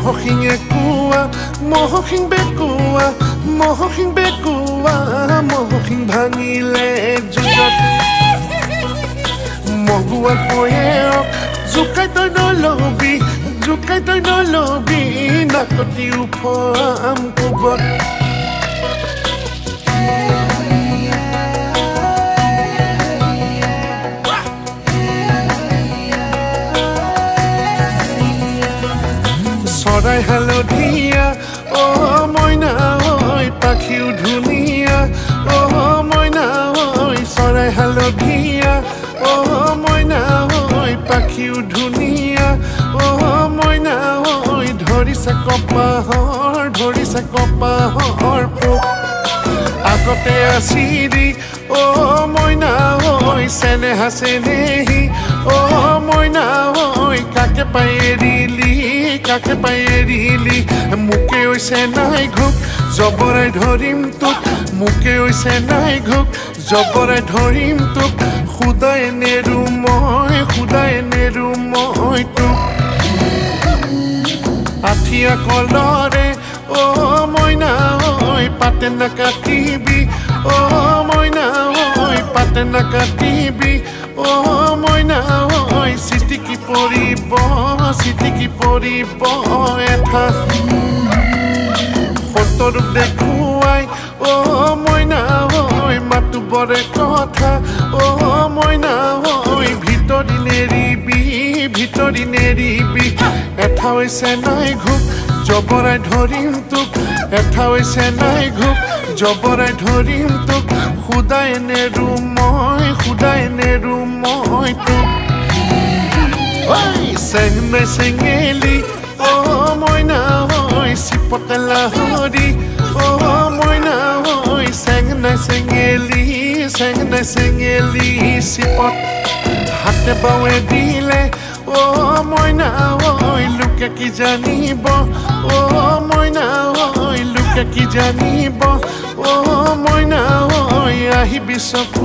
Mohor Hing Akua, Mohor Hing bekua, Mohor Hing bekua, Mohor Hing bhangile jugot. Mohuar poyok, jukai toi nolobi, jukai toi nolobi, nakoti upam kubot. Sorai halodhia, oh moina oi, pakhiu dhunia, oh moina oi, sorai halodhia, oh moina oi, pakhiu dhunia, oh moina oi, dhorisa kopahor puk. Agote asiri, oh moina oi, seneha senehi, oh moina oi, kake paerili, muke oise nai ghuk, joborai dhorim tuk, muke oise nai ghuk, joborai dhorim tuk, khudai neru moi tuk. Athia kolore, oh moina oi, patena katibi, oh moina oi, patena katibi, oh moina oi, sitiki poribo etha hotoruk dekhuai, oh moina oi, matu bore kotha, oh moina oi, bhitori neribi, etha hoise nai ghuk, joborai dhorim tuk, etha hoise nai ghuk, joborai dhorim tuk, khudai neru moi tuk. Oi, sengnai sengeli, oh moina oi, sipotela hori, oh moina oi, sengnai sengeli, sipot. Hate bawe dile, oh moina oi, luke ki janibo, oh moina oi, luke ki janibo, oh moina oi, ahibi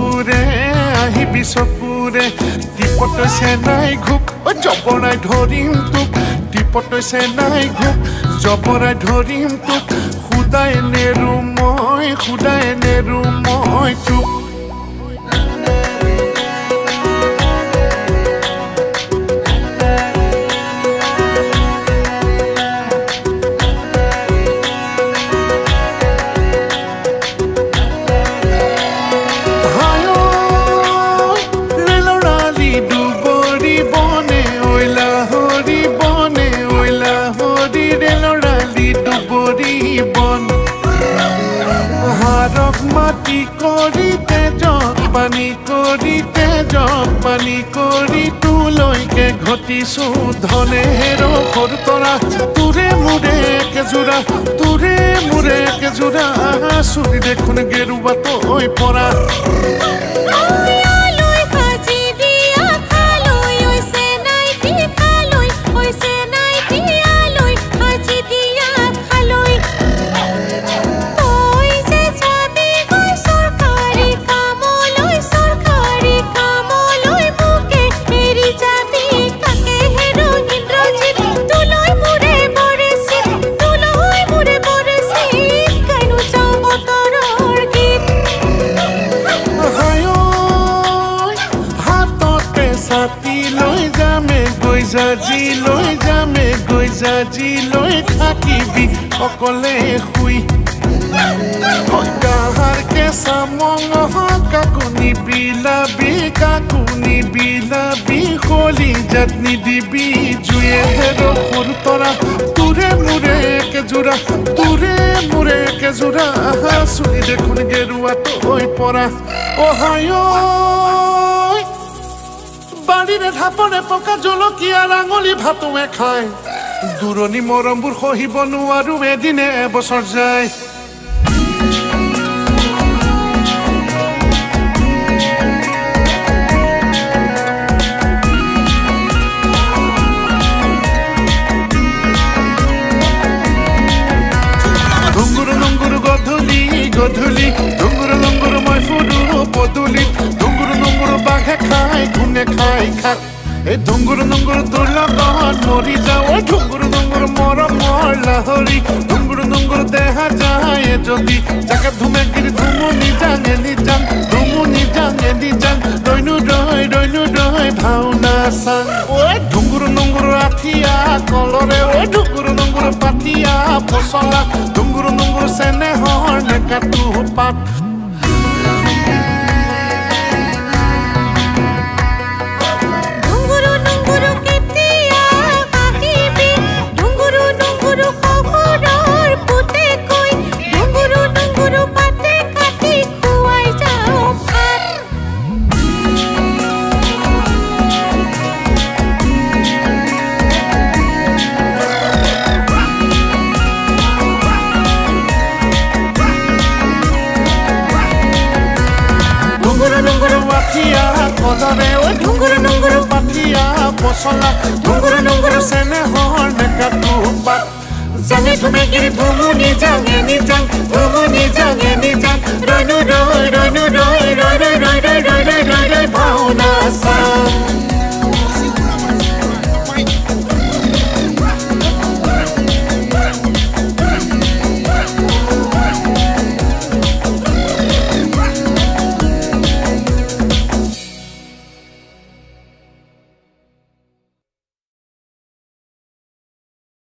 sopure, tipot se nai ghuk, joborai dhorim tuk, tipot se nai ghuk, joborai dhorim tuk, khudai neru moi tuk. Mati korite jog pani kori tuloike ঘটিছো ধনে হেরো খরতরা তুরে মুরে কে জুরা সুরি দেখুন গেরুবা তো ওই পরা গইজাজি লৈ থাকিবি অকলে শুই কাহাৰ কেঁচা মঙহ কাকুনি বিলাবি হলি জাতনি দিবি জুয়ে হেৰো সৰু তৰা তুৰে মুৰে কে জোৰা চুলি দেখোন গেৰুৱাটো হৈ পৰা অহায় বাড়িৰে ধাপৰে পকা জলকীয়া ৰাঙলি ভাতোৱে খায় দূৰণি মৰমবোৰ সহিব নোৱাৰো এদিনে এবছৰ যায় গধূলি ডুঙ্গুৰ মই ফুৰো পদূলিত ডুঙ্গুৰ বাঘে খাই ঘুনে খাই খাক এই ঢুঙ্গুৰু নুঙ্গুৰু তোৰ লগত মৰি যাওঁ ঢুঙ্গুৰু নুঙ্গুৰু মৰমৰ লাহৰি ঢুঙ্গুৰু নুঙ্গুৰু দেখা যায় যদি জাকে ধুমেগিৰি ধুমুনি জাঙে নিজাং ধুমুনি জাঙে নিজাং ৰৈনু ৰৈ ভাওনা চাং ঢুঙ্গুৰু নুঙ্গুৰু আঠিয়া কলৰে ঢুঙ্গুৰু নুঙ্গুৰু পাতিয়া পচলা ঢুঙ্গুৰু নুঙ্গুৰু চেনেহৰ নেকাটো পাত ঢুঙ্গুৰু নুঙ্গুৰু পাতিয়া পচলা ঢুঙ্গুৰু নুঙ্গুৰু চেনেহৰ নেকাটো পাত জাঙে ধুমেগিৰি ধুমুনি জাঙে নিজাং ধুমুনি